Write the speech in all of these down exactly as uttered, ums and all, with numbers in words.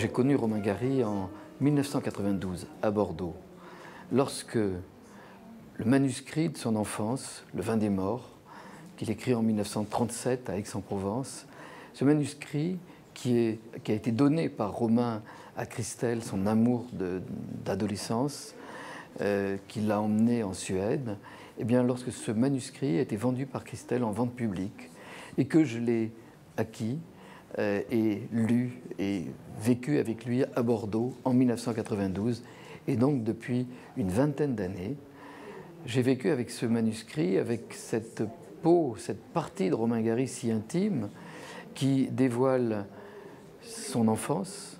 J'ai connu Romain Gary en mille neuf cent quatre-vingt-douze, à Bordeaux, lorsque le manuscrit de son enfance, Le Vin des Morts, qu'il écrit en mille neuf cent trente-sept à Aix-en-Provence, ce manuscrit qui, est, qui a été donné par Romain à Christelle, son amour d'adolescence, euh, qui l'a emmené en Suède, et bien lorsque ce manuscrit a été vendu par Christelle en vente publique et que je l'ai acquis euh, et lu et vécu avec lui à Bordeaux en mille neuf cent quatre-vingt-douze, et donc depuis une vingtaine d'années, j'ai vécu avec ce manuscrit, avec cette peau, cette partie de Romain Gary si intime qui dévoile son enfance,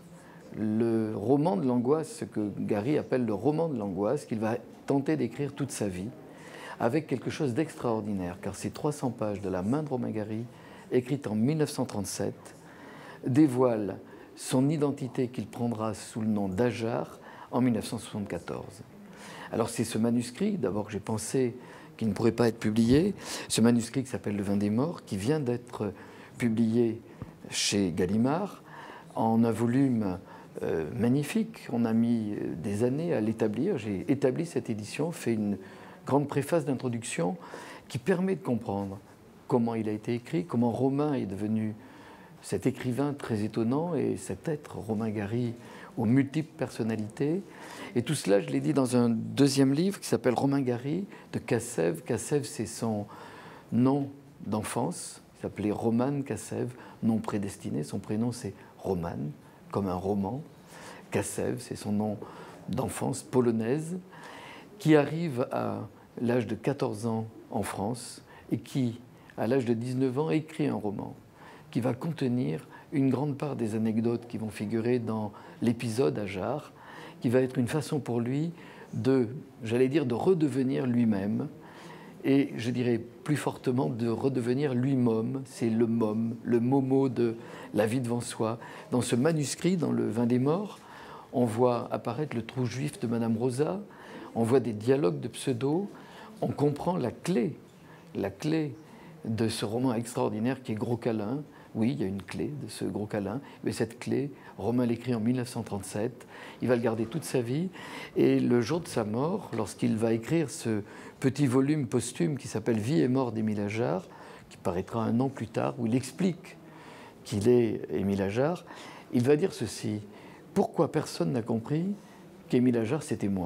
le roman de l'angoisse, ce que Gary appelle le roman de l'angoisse, qu'il va tenter d'écrire toute sa vie, avec quelque chose d'extraordinaire, car ces trois cents pages de la main de Romain Gary, écrites en mille neuf cent trente-sept, dévoilent son identité qu'il prendra sous le nom d'Ajar en mille neuf cent soixante-quatorze. Alors c'est ce manuscrit, d'abord que j'ai pensé qu'il ne pourrait pas être publié, ce manuscrit qui s'appelle Le Vin des Morts, qui vient d'être publié chez Gallimard en un volume euh, magnifique. On a mis des années à l'établir. J'ai établi cette édition, fait une grande préface d'introduction qui permet de comprendre comment il a été écrit, comment Romain est devenu cet écrivain très étonnant et cet être, Romain Gary, aux multiples personnalités. Et tout cela, je l'ai dit dans un deuxième livre qui s'appelle Romain Gary de Cassève. Cassève, c'est son nom d'enfance. Il s'appelait Roman Cassève, nom prédestiné. Son prénom, c'est Roman, comme un roman. Cassève, c'est son nom d'enfance polonaise, qui arrive à l'âge de quatorze ans en France et qui, à l'âge de dix-neuf ans, écrit un roman qui va contenir une grande part des anecdotes qui vont figurer dans l'épisode Ajar, qui va être une façon pour lui de, j'allais dire, de redevenir lui-même, et je dirais plus fortement de redevenir lui-môme. C'est le môme, le momo de La vie devant soi. Dans ce manuscrit, dans Le Vin des Morts, on voit apparaître le trou juif de Madame Rosa, on voit des dialogues de pseudo, on comprend la clé, la clé de ce roman extraordinaire qui est Gros câlin. Oui, il y a une clé de ce Gros câlin, mais cette clé, Romain l'écrit en mille neuf cent trente-sept, il va le garder toute sa vie, et le jour de sa mort, lorsqu'il va écrire ce petit volume posthume qui s'appelle Vie et mort d'Émile Ajar, qui paraîtra un an plus tard, où il explique qu'il est Émile Ajar, il va dire ceci: pourquoi personne n'a compris qu'Émile Ajar c'était moi ?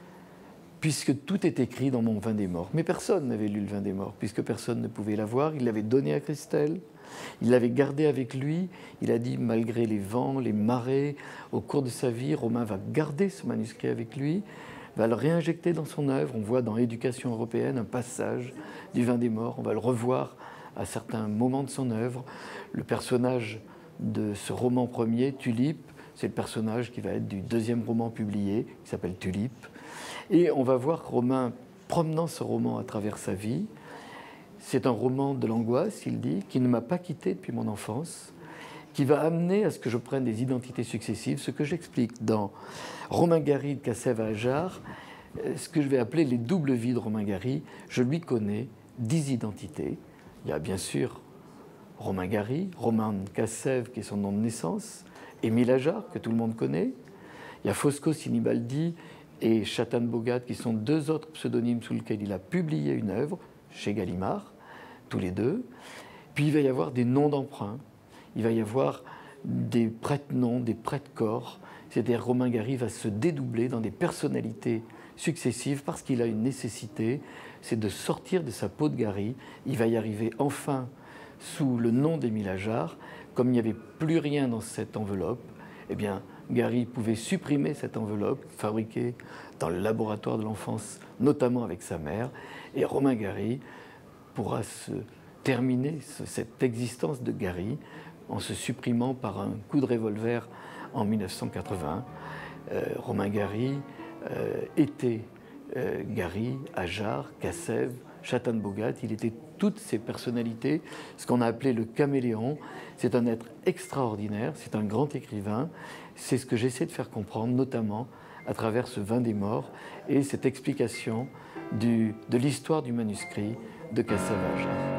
Puisque tout est écrit dans mon Vin des Morts. Mais personne n'avait lu le Vin des Morts, puisque personne ne pouvait l'avoir. Il l'avait donné à Christelle, il l'avait gardé avec lui. Il a dit, malgré les vents, les marées, au cours de sa vie, Romain va garder ce manuscrit avec lui, va le réinjecter dans son œuvre. On voit dans Éducation européenne un passage du Vin des Morts. On va le revoir à certains moments de son œuvre. Le personnage de ce roman premier, Tulipe, c'est le personnage qui va être du deuxième roman publié, qui s'appelle Tulipe. Et on va voir Romain promenant ce roman à travers sa vie. C'est un roman de l'angoisse, il dit, qui ne m'a pas quitté depuis mon enfance, qui va amener à ce que je prenne des identités successives, ce que j'explique dans Romain Gary de Cassève à Ajar, ce que je vais appeler les doubles vies de Romain Gary. Je lui connais dix identités. Il y a bien sûr Romain Gary, Romain Cassève qui est son nom de naissance, Émile Ajar que tout le monde connaît, il y a Fosco Sinibaldi et Chatan Bogat, qui sont deux autres pseudonymes sous lesquels il a publié une œuvre, chez Gallimard, tous les deux. Puis il va y avoir des noms d'emprunt, il va y avoir des prête-noms, des prête-corps, c'est-à-dire Romain Gary va se dédoubler dans des personnalités successives parce qu'il a une nécessité, c'est de sortir de sa peau de Gary. Il va y arriver enfin sous le nom d'Émile Ajar. Comme il n'y avait plus rien dans cette enveloppe, eh bien, Gary pouvait supprimer cette enveloppe fabriquée dans le laboratoire de l'enfance, notamment avec sa mère, et Romain Gary pourra se terminer cette existence de Gary en se supprimant par un coup de revolver en mille neuf cent quatre-vingts. Euh, Romain Gary euh, était euh, Gary, Ajar, Cassève, Chatan Bogat, il était toutes ces personnalités, ce qu'on a appelé le caméléon. C'est un être extraordinaire, c'est un grand écrivain. C'est ce que j'essaie de faire comprendre, notamment à travers ce Vin des Morts et cette explication du, de l'histoire du manuscrit de Cassève à Ajar.